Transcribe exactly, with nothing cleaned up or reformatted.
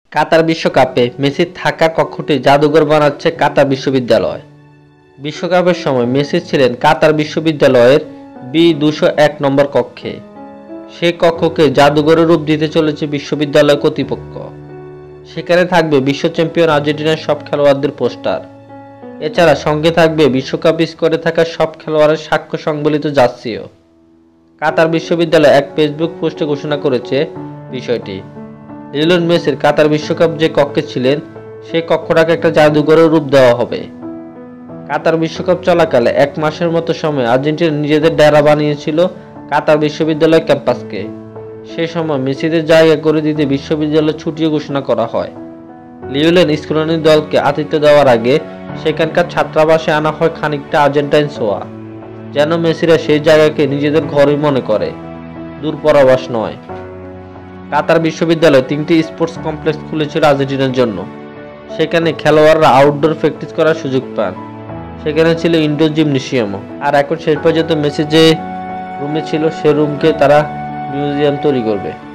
কাতার বিশ্বকাপে মেসির থাকার কক্ষটি জাদুঘর বানাচ্ছে কাতার বিশ্ববিদ্যালয়। বিশ্বকাপের সময় মেসি ছিলেন কাতার বিশ্ববিদ্যালয়ের বি দুশো এক নম্বর কক্ষে। সে কক্ষকে জাদুঘরের রূপ দিতে চলেছে বিশ্ববিদ্যালয় কর্তৃপক্ষ। সেখানে থাকবে বিশ্ব চ্যাম্পিয়ন আর্জেন্টিনার সব খেলোয়াড়দের পোস্টার। এছাড়া সঙ্গে থাকবে বিশ্বকাপ স্কোরে থাকা সব খেলোয়াড়ের সাক্ষ্য সংবলিত জার্সিও। কাতার বিশ্ববিদ্যালয় এক ফেসবুক পোস্টে ঘোষণা করেছে বিষয়টি। লিওনেল মেসির কাতার বিশ্বকাপ যে কক্ষে ছিলেন সেই কক্ষটাকে একটা জাদুঘরের রূপ দেওয়া হবে। কাতার বিশ্বকাপ চলাকালে এক মাসের মতো সময় আর্জেন্টিনা নিজেদের ডেরা বানিয়েছিল কাতার বিশ্ববিদ্যালয় ক্যাম্পাসকে। সে সময় মেসিদের জায়গা করে দিতে বিশ্ববিদ্যালয় ছুটিও ঘোষণা করা হয়। লিওনেল স্কুলানি দলকে আতিথ্য দেওয়ার আগে সেখানকার ছাত্রাবাসে আনা হয় খানিকটা আর্জেন্টাইন ছোঁয়া, যেন মেসিরা সেই জায়গাকে নিজেদের ঘরই মনে করে, দূরপরবাস নয়। কাতার বিশ্ববিদ্যালয়ে তিনটি স্পোর্টস কমপ্লেক্স খুলেছিল আর্জেন্টিনার জন্য। সেখানে খেলোয়াড়রা আউটডোর প্র্যাকটিস করার সুযোগ পান। সেখানে ছিল ইনডোর জিমনেশিয়ামও। আর এখন শেষ পর্যন্ত মেসি যে রুমে ছিল সে রুমকে তারা মিউজিয়াম তৈরি করবে।